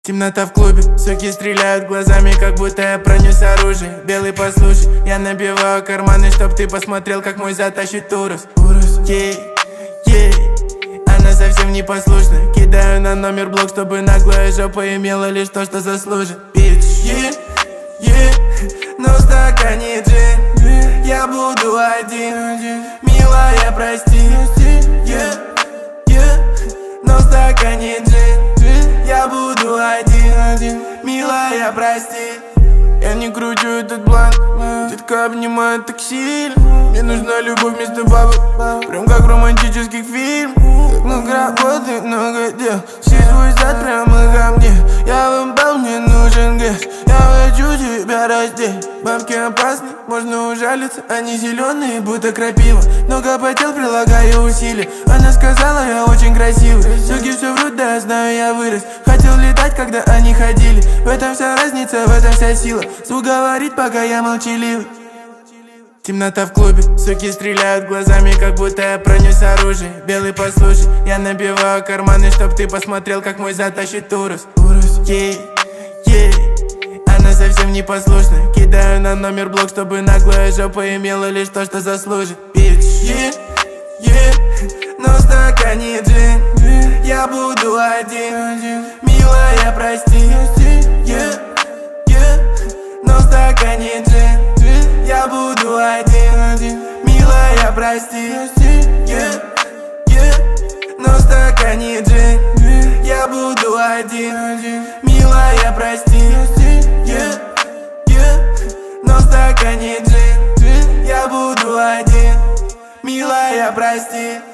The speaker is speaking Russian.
Темнота в клубе, суки стреляют глазами, как будто я пронес оружие. Белый, послушай, я набиваю карманы, чтоб ты посмотрел, как мой затащит Урус. Ей, ей, она совсем непослушна. Кидаю на номер блок, чтобы наглая жопа имела лишь то, что заслужит. Бич, но в стакане джин, я буду один. Милая, прости, но в стакане джин, я буду один. Милая, прости, я не кручу этот бланк. Детка обнимает так сильно. Мне нужна любовь вместо бабы, прям как в романтических фильмах. Так много работы, много дел, все свой зад прямо ко мне. Я вымпал, мне нужен гэш, я хочу тебя раздеть. Бабки опасны, можно ужалиться, они зеленые, будто крапива. Много потел, прилагаю усилия. Она сказала, я очень красивый. Суки все врут, да, знаю, я вырос. Хотел летать, когда они ходили. В этом вся разница, в этом вся сила. Звук говорит, пока я молчаливый. Темнота в клубе, суки стреляют глазами, как будто я пронес оружие. Белый, послушай, я набиваю карманы, чтоб ты посмотрел, как мой затащит Урус. Ей, она совсем непослушна. Кидаю на номер блок, чтобы наглая жопа имела лишь то, что заслужит. Бич, но в стакане джин, я буду один. Милая, прости, но в стакане джин, я буду один. Милая, прости, но в стакане джин, я буду один. Милая, прости, но в стакане джин, я буду один. Милая, прости.